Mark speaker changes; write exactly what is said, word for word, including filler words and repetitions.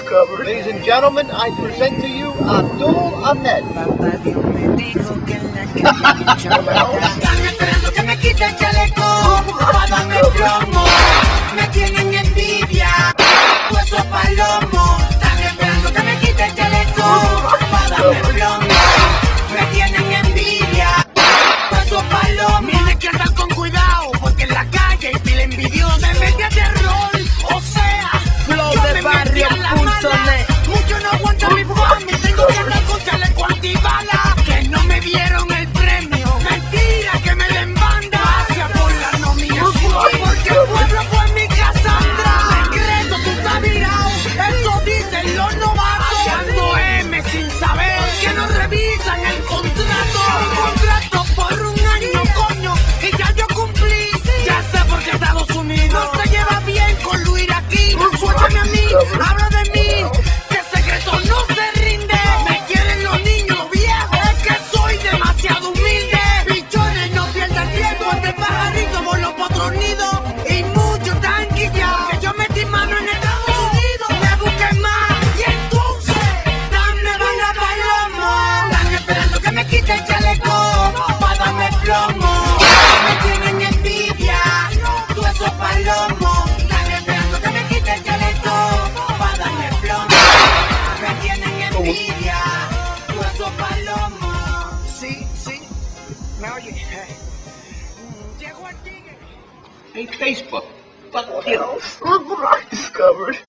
Speaker 1: discovered. Ladies and gentlemen, I present to you Abdul Ahmed.
Speaker 2: Están esperando que me quite el chaleco para darme plomo. Me tienen envidia, hueso palomo. Están esperando que me quite el chaleco para darme plomo. Me tienen envidia, hueso palomo. Tienes que andar con cuidado porque en la calle hay pila envidiosa. Me metí a terror, o sea,
Speaker 3: flow
Speaker 2: yo
Speaker 3: de
Speaker 2: me
Speaker 3: barrio
Speaker 2: metí a la
Speaker 3: punto
Speaker 2: mala.
Speaker 3: net.
Speaker 2: Mucho no aguanta mi fama y tengo que andar con chaleco antibala. Que no me dieron el premio. Mentira que me den banda. Gracias por la nominación. Porque el pueblo fue mi Cassandra. Secreto, tú estás virado. Eso dicen los novatos. Ando M sin saber que no revisan el contrato. Un contrato por un año, coño. Y ya yo cumplí. Ya sé por qué Estados Unidos no se lleva bien con Luis aquí. Suéltame a mí, habla de mí. Que secreto no se rinde. Me quieren los niños viejos. Es que soy demasiado humilde. Bichones, no pierdan tiempo. Este pajarito por los potros nidos. Y mucho tanquilla. Que yo metí mano en Estados Unidos. Me busquen más. Y entonces, dame bala palomo. Están esperando que me quite el chaleco para darme plomo. Me tienen envidia. Tú esos palomos. Están esperando que me quite el chaleco para darme plomo. Me tienen envidia. Tú esos palomos. Sí, sí. Me oye. Mm, Llegó el tigre.
Speaker 1: Hey, Facebook. Fuck you. Look what I discovered.